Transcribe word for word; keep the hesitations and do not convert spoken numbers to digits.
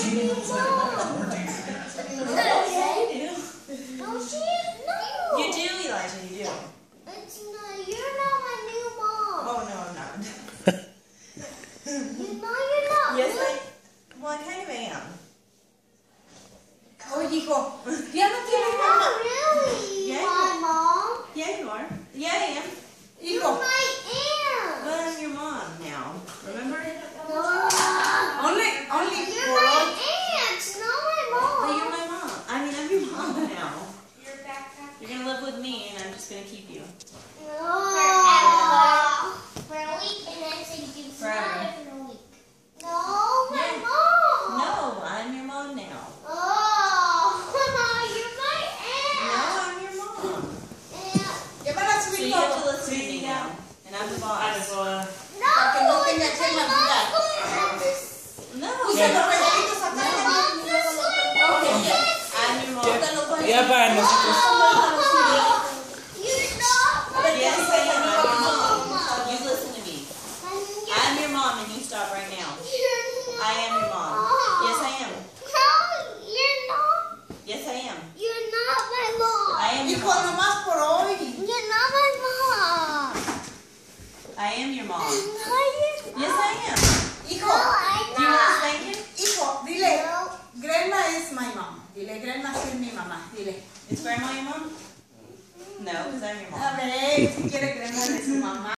new mom. Okay. No, she no. You do, Elijah, you do. It's not, you're not my new mom. Oh, no, I'm not. You know you're not. Yes, I, well, I kind of am. Oye, hijo, ya no You're tienes not mamá. really Yeah, my mom. Yeah, you are. Yeah, I am. You're Hijo, my aunt. But I'm your mom now. Remember? No. only, only You're for my all. aunt, not my mom. But you're my mom. I mean, I'm your mom now. Your backpack. You're going to live with me, and I'm just going to keep you. No. For a week, and then say you Forever. for a week. No, my Yeah. mom. No, I'm your mom now. Oh, you're my No, aunt. I'm your mom. Aunt. Ya van a So subir you have to todo. listen to me now. And I'm the boss. No, Para que no tenga it's que my madurar. mom. No. Puse los regalitos acá. Okay, yes. I'm your mom. Ya para nosotros. You're not my Yes, I am. I'm your mom. mom. You listen to me. I'm your mom, and you stop right now. You're I am your mom. Yes, I am. No, you're not. Yes, I am. You're not my mom. I am your Hijo, mom. nomás por hoy. You're not my mom. I am your mom.